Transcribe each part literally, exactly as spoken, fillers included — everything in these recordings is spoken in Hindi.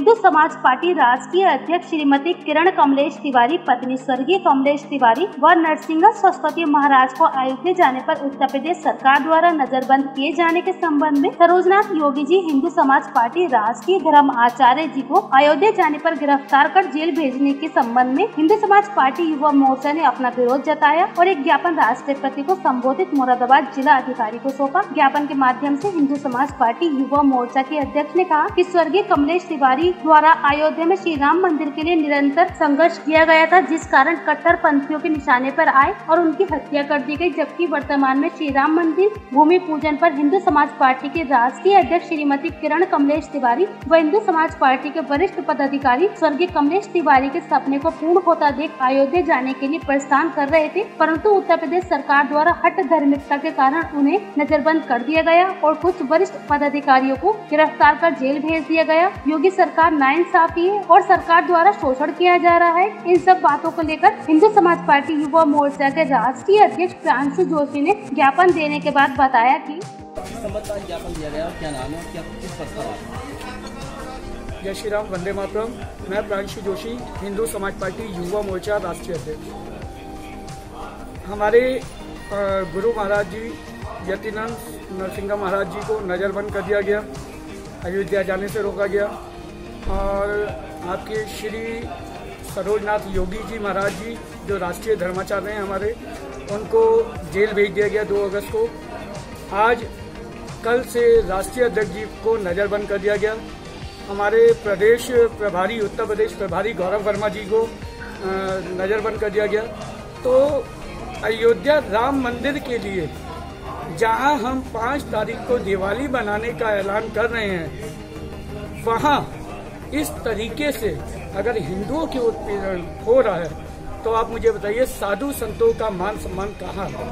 हिंदू समाज पार्टी राष्ट्रीय अध्यक्ष श्रीमती किरण कमलेश तिवारी, पत्नी स्वर्गीय कमलेश तिवारी व नरसिंह सरस्वती महाराज को अयोध्या जाने पर उत्तर प्रदेश सरकार द्वारा नजरबंद किए जाने के संबंध में सरोजनाथ योगी जी हिंदू समाज पार्टी राष्ट्रीय धर्म आचार्य जी को अयोध्या जाने पर गिरफ्तार कर जेल भेजने के संबंध में हिंदू समाज पार्टी युवा मोर्चा ने अपना विरोध जताया और एक ज्ञापन राष्ट्रपति को संबोधित मुरादाबाद जिला अधिकारी को सौंपा। ज्ञापन के माध्यम से हिंदू समाज पार्टी युवा मोर्चा के अध्यक्ष ने कहा कि स्वर्गीय कमलेश तिवारी द्वारा अयोध्या में श्री राम मंदिर के लिए निरंतर संघर्ष किया गया था, जिस कारण कट्टरपंथियों के निशाने पर आए और उनकी हत्या कर दी गई। जबकि वर्तमान में श्री राम मंदिर भूमि पूजन पर हिंदू समाज पार्टी के राष्ट्रीय अध्यक्ष श्रीमती किरण कमलेश तिवारी व हिंदू समाज पार्टी के वरिष्ठ पदाधिकारी स्वर्गीय कमलेश तिवारी के सपने को पूर्ण होता देख अयोध्या जाने के लिए प्रस्थान कर रहे थे, परंतु उत्तर प्रदेश सरकार द्वारा हठ धार्मिकता के कारण उन्हें नजरबंद कर दिया गया और कुछ वरिष्ठ पदाधिकारियों को गिरफ्तार कर जेल भेज दिया गया। योगी सरकार नाइंसाफी है और सरकार द्वारा शोषण किया जा रहा है। इन सब बातों को लेकर हिंदू समाज पार्टी युवा मोर्चा के राष्ट्रीय अध्यक्ष प्रांशु जोशी ने ज्ञापन देने के बाद बताया कि ज्ञापन दिया गया, क्या नाम है, क्या किस पद पर? जय श्री राम, वंदे मातरम। मैं प्रांशु जोशी, हिंदू समाज पार्टी युवा मोर्चा राष्ट्रीय अध्यक्ष। हमारे गुरु महाराज जी यतीनंद नरसिंह महाराज जी को नज़रबंद कर दिया गया, अयोध्या जाने से रोका गया और आपके श्री सरोजनाथ योगी जी महाराज जी जो राष्ट्रीय धर्माचार्य हैं हमारे, उनको जेल भेज दिया गया दो अगस्त को। आज कल से राष्ट्रीय अध्यक्ष जी को नज़रबंद कर दिया गया। हमारे प्रदेश प्रभारी उत्तर प्रदेश प्रभारी गौरव वर्मा जी को नज़रबंद कर दिया गया। तो अयोध्या राम मंदिर के लिए जहां हम पाँच तारीख को दिवाली मनाने का ऐलान कर रहे हैं, वहां इस तरीके से अगर हिंदुओं की उत्पीड़न हो रहा है तो आप मुझे बताइए साधु संतों का मान सम्मान कहाँ है?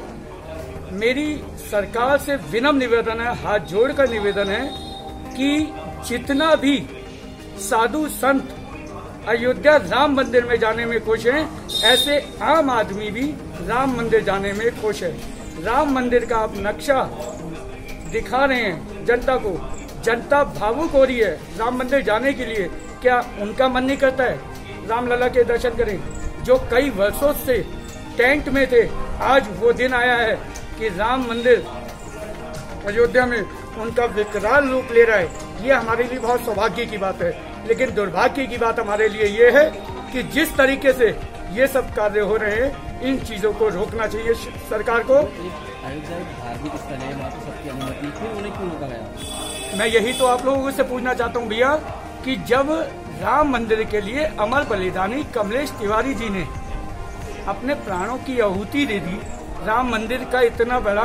मेरी सरकार से विनम्र निवेदन है, हाथ जोड़कर निवेदन है कि जितना भी साधु संत अयोध्या राम मंदिर में जाने में खुश हैं, ऐसे आम आदमी भी राम मंदिर जाने में खुश है। राम मंदिर का आप नक्शा दिखा रहे हैं जनता को, जनता भावुक हो रही है राम मंदिर जाने के लिए। क्या उनका मन नहीं करता है राम लला के दर्शन करें? जो कई वर्षों से टेंट में थे, आज वो दिन आया है कि राम मंदिर अयोध्या में उनका विकराल रूप ले रहा है। ये हमारे लिए बहुत सौभाग्य की बात है, लेकिन दुर्भाग्य की बात हमारे लिए ये है कि जिस तरीके से ये सब कार्य हो रहे हैं, इन चीजों को रोकना चाहिए सरकार को। अयोध्या धार्मिक स्थल है, वहाँ तो सबकी अनुमति, फिर उन्हें क्यों रोका गया? मैं यही तो आप लोगों से पूछना चाहता हूँ भैया कि जब राम मंदिर के लिए अमर बलिदानी कमलेश तिवारी जी ने अपने प्राणों की आहुति दे दी, राम मंदिर का इतना बड़ा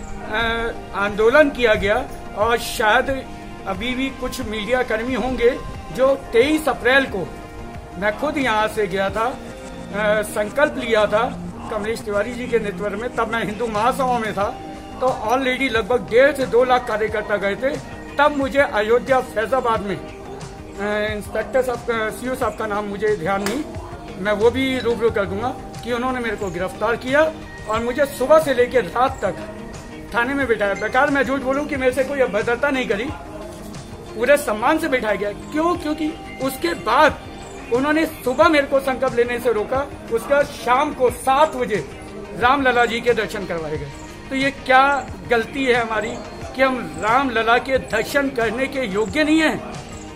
आंदोलन किया गया और शायद अभी भी कुछ मीडिया कर्मी होंगे जो तेईस अप्रैल को मैं खुद यहाँ से गया था, आ, संकल्प लिया था कमलेश तिवारी जी के नेतृत्व में, तब मैं हिंदू महासभा में था, तो ऑलरेडी लगभग डेढ़ से दो लाख कार्यकर्ता गए थे। तब मुझे अयोध्या फैजाबाद में इंस्पेक्टर साहब, सीओ साहब का नाम मुझे ध्यान नहीं, मैं वो भी रूबरू कर दूंगा कि उन्होंने मेरे को गिरफ्तार किया और मुझे सुबह से लेकर रात तक थाने में बिठाया। बेकार मैं झूठ बोलूं कि मेरे से कोई अभद्रता नहीं करी, पूरे सम्मान से बिठाया गया। क्यों? क्योंकि उसके बाद उन्होंने सुबह मेरे को संकल्प लेने से रोका, उसके बाद शाम को सात बजे राम लला जी के दर्शन करवाए गए। तो ये क्या गलती है हमारी कि हम राम लला के दर्शन करने के योग्य नहीं हैं?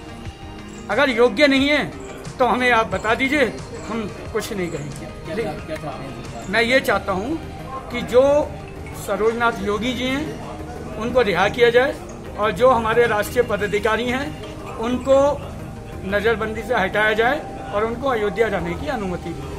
अगर योग्य नहीं है तो हमें आप बता दीजिए, हम कुछ नहीं कहेंगे। मैं ये चाहता हूँ कि जो सरोजनाथ योगी जी हैं उनको रिहा किया जाए और जो हमारे राष्ट्रीय पदाधिकारी हैं उनको नजरबंदी से हटाया जाए और उनको अयोध्या जाने की अनुमति दी।